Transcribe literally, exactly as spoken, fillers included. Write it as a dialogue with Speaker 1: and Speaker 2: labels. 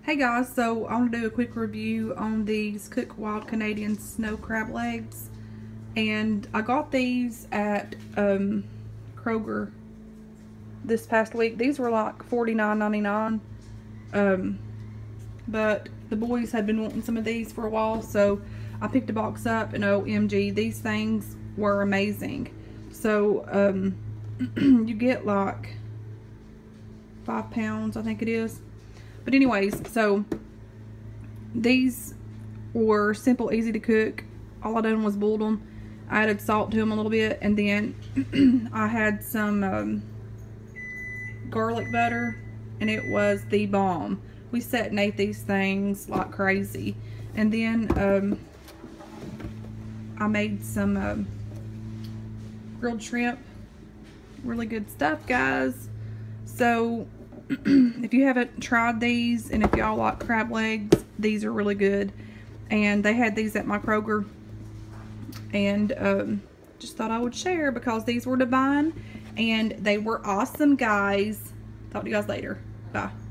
Speaker 1: Hey guys, so I want to do a quick review on these Cook Wild Canadian snow crab legs, and I got these at um, Kroger this past week. These were like forty-nine ninety-nine, um, but the boys had been wanting some of these for a while, so I picked a box up, and O M G, these things were amazing. So um, you get like five pounds, I think it is. But anyways, so these were simple, easy to cook. All I done was boiled them. I added salt to them a little bit, and then I had some um, garlic butter, and it was the bomb. We sat and ate these things like crazy. And then um, I made some um, grilled shrimp. Really good stuff, guys. So if you haven't tried these, and if y'all like crab legs, these are really good. And they had these at my Kroger, and um, just thought I would share because these were divine and they were awesome, guys. Talk to you guys later. Bye.